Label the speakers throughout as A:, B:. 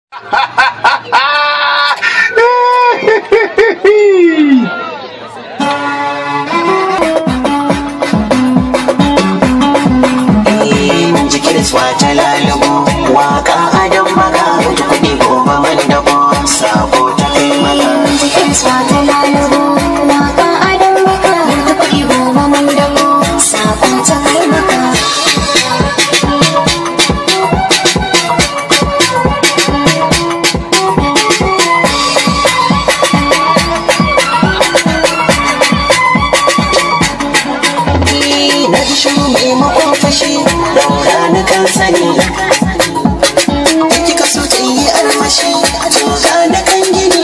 A: Wata lalubo waka adam maka wata kuɗi goma man dabo sabo ta kai maka
B: wata lalubo waka adam maka wata kuɗi goma man dabo sabo ta kai maka
A: na ji shiru maimakon fashi daura na kan sani kika so ta yi armashi tuka na kan gini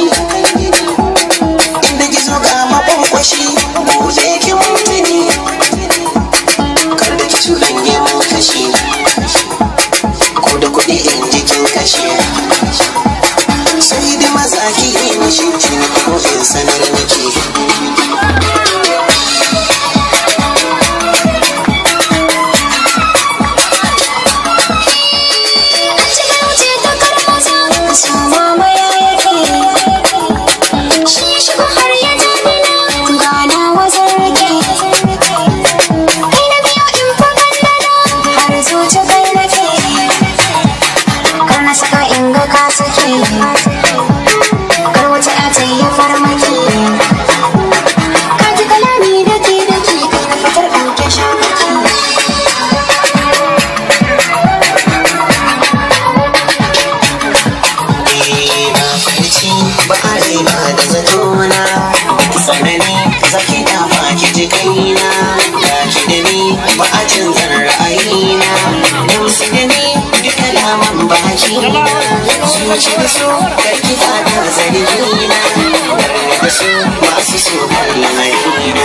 A: inda gizo ga makwankwashi buɗe ki mutuni kar da ki cuɗan yi mun kashi ko da kuɗi in jikin kashi sai da maza ki yi mashi ko in sanar miki
B: kar wata ya ta yi farmaki ka ji kalami daki daki kai na fitar ɗauke shamaki
A: na fahimci ba a raina da zatona tsanani zaki dafa ki ji kaina da ki da ni ba a canzar ra'ayina don su da ni duk kalaman bakina zuci da so karki fata zargina da su masu so kallamarina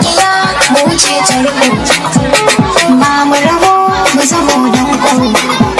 B: ba mu rabo mu zamo dan